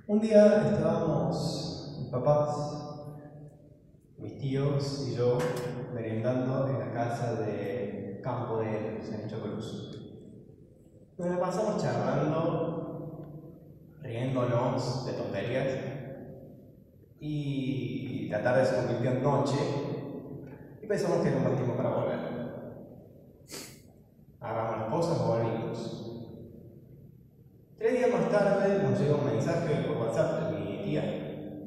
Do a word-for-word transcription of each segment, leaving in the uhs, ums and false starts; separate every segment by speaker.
Speaker 1: Un día estábamos mis papás, mis tíos y yo merendando en la casa de Campo de San Cruz. Nos la pasamos charlando, riéndonos de tonterías, y la tarde se convirtió en noche y pensamos que era un buen tiempo para volver. Agarramos las cosas y volvimos. Tres días más tarde nos llega un mensaje por WhatsApp de mi tía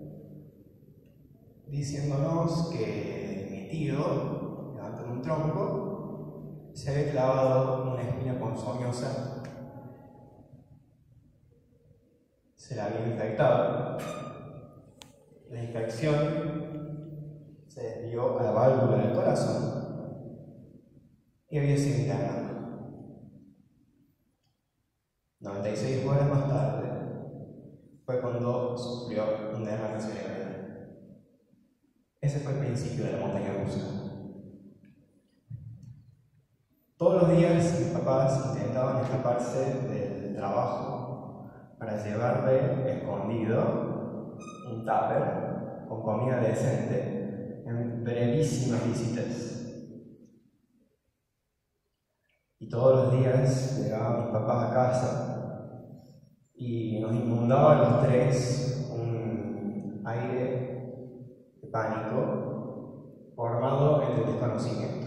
Speaker 1: diciéndonos que mi tío, levantando un tronco, se había clavado una espina ponzoñosa, se la había infectado. La infección se desvió a la válvula del corazón y había sido internado. noventa y seis horas más tarde fue cuando sufrió un derrame cerebral. Ese fue el principio de la montaña rusa. Todos los días mis papás intentaban escaparse del trabajo para llevarle escondido un tupper con comida decente en brevísimas visitas. Y todos los días llegaban mis papás a casa y nos inundaba a los tres un aire de pánico formado entre el desconocimiento.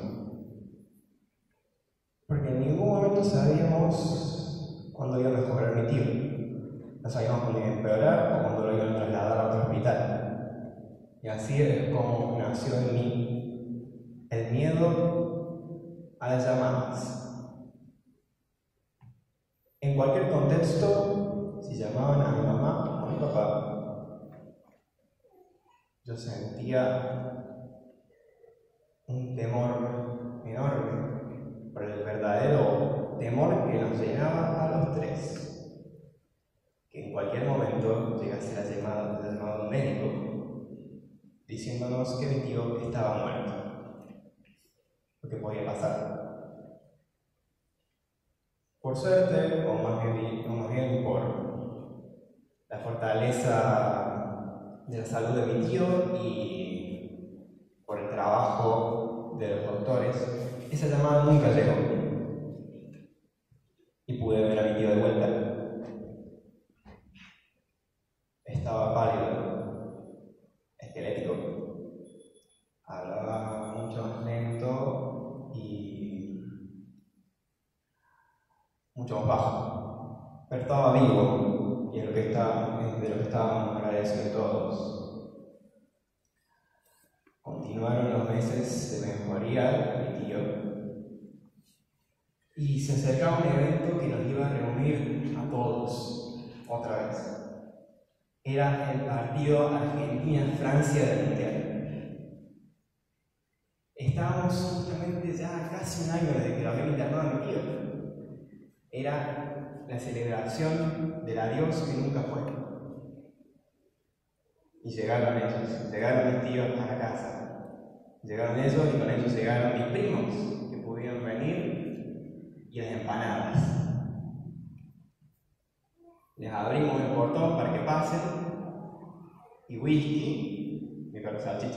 Speaker 1: Porque en ningún momento sabíamos cuándo iba a mejorar mi tío. No sabíamos cuándo iba a empeorar o cuándo lo iban a trasladar a otro hospital. Y así es como nació en mí el miedo a las llamadas. En cualquier contexto, si llamaban a mi mamá o a mi papá, yo sentía un temor enorme por el verdadero temor que nos llenaba a los tres. Que en cualquier momento llegase la llamada, la llamada de un médico diciéndonos que mi tío estaba muerto. Lo que podía pasar. Por suerte, o más bien, o más bien por la fortaleza de la salud de mi tío y por el trabajo de los doctores, esa llamada nunca llegó. Y pude ver a mi tío de vuelta. Estaba pálido, esquelético, hablaba mucho más lento y mucho más bajo, pero estaba vivo y es lo que está, de lo que estábamos agradecidos todos. Continuaron los meses de mejoría de mi tío y se acercaba un evento que nos iba a reunir a todos otra vez. Era el partido Argentina-Francia del Mundial. Estábamos justamente ya casi un año desde que lo había internado a mi tío. Era la celebración del adiós que nunca fue. Y llegaron ellos, llegaron mis tíos a la casa. Llegaron ellos y con ellos llegaron mis primos, que pudieron venir, y las empanadas. Les abrimos el portón para que pasen, y whisky, mi perro salchicha,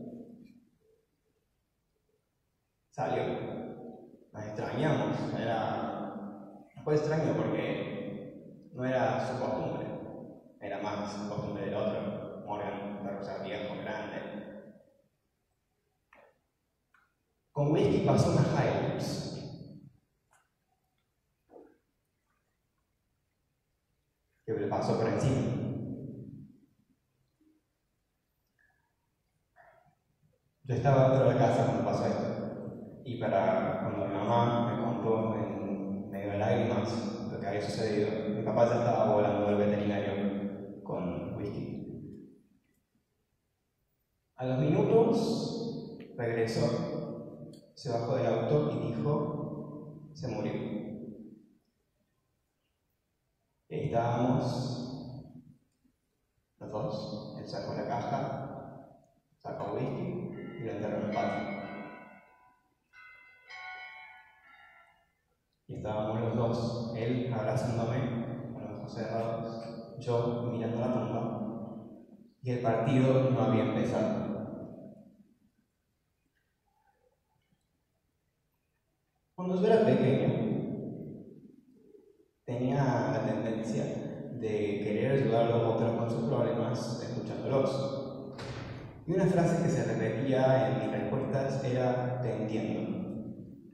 Speaker 1: salió. Nos extrañamos, era... fue extraño porque no era su costumbre, era más su costumbre del otro, Morgan, un perro viejo, grande. Con whisky pasó una Hilux. Que le pasó por encima. Yo estaba dentro de la casa cuando pasó esto. Y para cuando mi mamá me contó en medio de lágrimas lo que había sucedido, mi papá ya estaba volando al veterinario con whisky. A los minutos regresó, se bajó del auto y dijo: se murió. Y ahí estábamos los dos. Él sacó la caja, sacó whisky y lo enterró en el patio. Y estábamos los dos, él abrazándome con los ojos cerrados yo mirando la tumba, y el partido no había empezado. Cuando yo era pequeño, tenía la tendencia de querer ayudar a los otros con sus problemas escuchándolos. Y una frase que se repetía en mis respuestas era: te entiendo.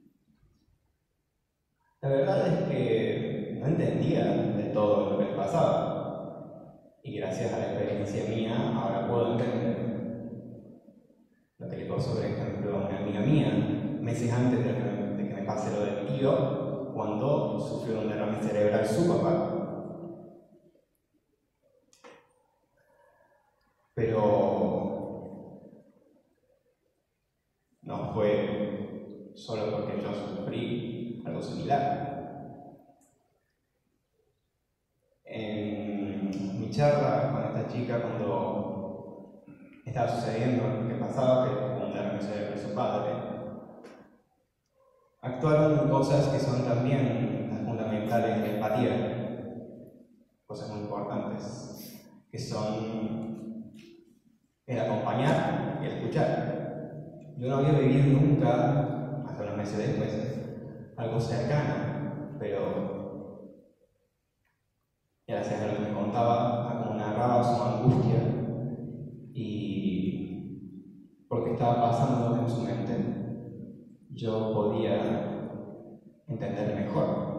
Speaker 1: La verdad es que no entendía de todo lo que les pasaba. Y gracias a la experiencia mía, ahora puedo entender lo que le pasó, por ejemplo, a una amiga mía, meses antes de que me, de que me pase lo del tío, cuando sufrió un derrame cerebral su papá. Pero no fue solo porque yo sufrí algo similar. En mi charla con esta chica, cuando estaba sucediendo lo que pasaba, que fue un derrame cerebral de su padre, actuaron cosas que son también las fundamentales de la empatía, cosas muy importantes, que son el acompañar y el escuchar. Yo no había vivido nunca, hasta unos meses después, algo cercano, pero gracias a lo que me contaba, a cómo narraba su angustia y por qué estaba pasando en su mente, yo podía entender mejor.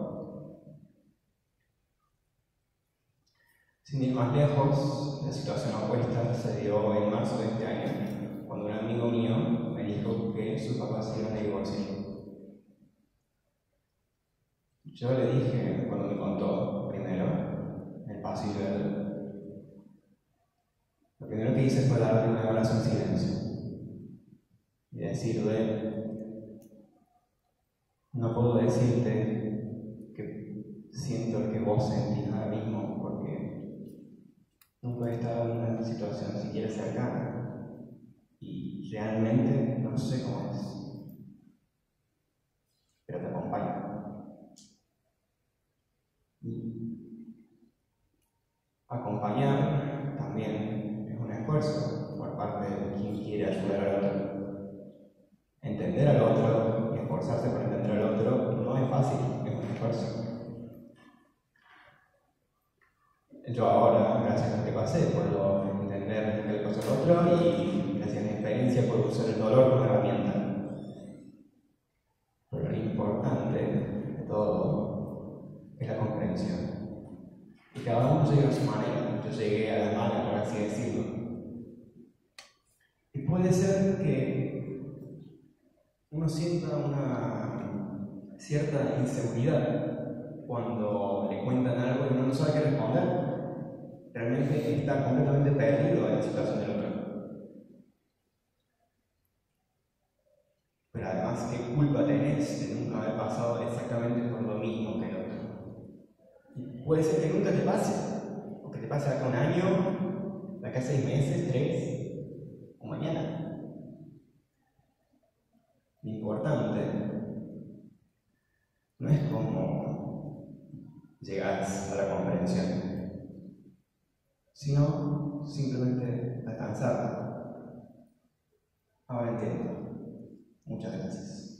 Speaker 1: Sin ir más lejos, la situación opuesta se dio en marzo de este año, cuando un amigo mío me dijo que sus papás se iban a divorciar. Yo le dije, cuando me contó primero, en el pasillo de él, lo primero que hice fue darle un abrazo en silencio y decirle: no puedo decirte que siento lo que vos sentís ahora mismo, porque nunca he estado en una situación siquiera cercana y realmente no sé cómo es, pero te acompaño. Y acompañar también es un esfuerzo por parte de quien quiere ayudar al otro. Entender al otro y esforzarse por entender al otro no es fácil, es un esfuerzo. Yo ahora, gracias a lo que pasé, puedo entender qué le pasó al otro y gracias a mi experiencia puedo usar el dolor como herramienta. Pero lo importante de todo es la comprensión. Y cada uno llega a su manera. Yo llegué a la mala, por así decirlo. Y puede ser que uno sienta una cierta inseguridad cuando le cuentan algo y uno no sabe qué responder. Realmente está completamente perdido en la situación del otro. Pero además, ¿qué culpa tenés de nunca haber pasado exactamente por lo mismo que el otro? Y puede ser que nunca te pase, o que te pase acá un año, de acá seis meses, tres, o mañana. Lo importante no es cómo llegas a la comprensión, sino simplemente alcanzarla. Ahora entiendo. Muchas gracias.